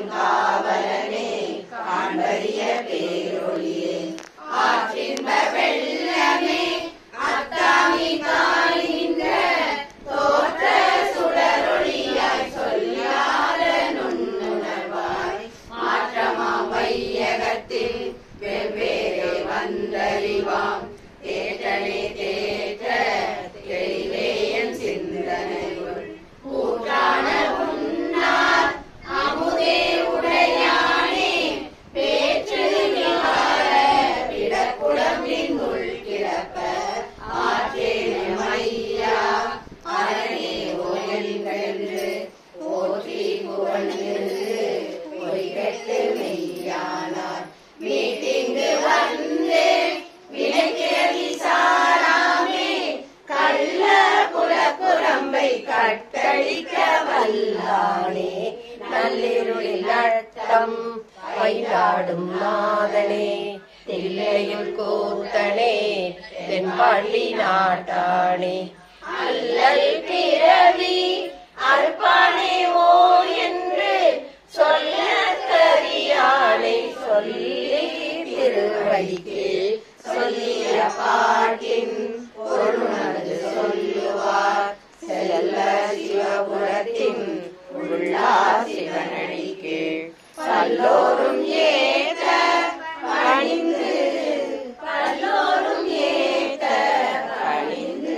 காவலனே காண்பறிய பேரொளியே ஆற்றின்ப வெள்ளமே அத்தாமி காணின்ற தோற்ற சுடரொளியாய் சொல்லாத நுண்ணுணர்வாய் மாற்றமா வையகத்தில் வெவ்வேறு வந்தறிவாம் தேற்றனே தேற்ற தெளிவேயன் சிந்தனையுள் கூற்றான உன்னார் அமுதே உடையானே பேற்று நிவார விடக்குடம்பின் உள் கிடப்ப ஆற்றேன மையா அரணே ஓயென்று போற்றி புகழ்ந்து பொய்கட்டு மெய்யானார் மீட்டிங்கு வந்து வினைக்கிழவி சாராமே கள்ள புறக்குரம்பை கட்டழிக்க வல்லானே நள்ளிருளில் அழுத்தம் பயிலாடும் நாதனே தில்லையுள் கூத்தனே தென்பாண்டி நாட்டானே அல்லல் பிறவி அற்பானே ஓ என்று சொல்ல கரியானை சொல்லி திருவடிக்கு சொல்லிய பாட்டின் பொருளுணர்ந்து சொல்லுவார் செல்ல சிவபுரத்தின் உள்ளா சிவனடிக்கு பல்லோரும் ஏத்த பணிந்து பல்லோரும் ஏத்த பணிந்து.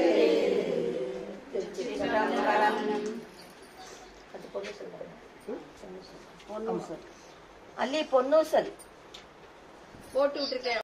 ಅಲ್ಲಿ ಪೊನ್ನೂಸಲ್ போட்டு விட்டுருக்கேன்.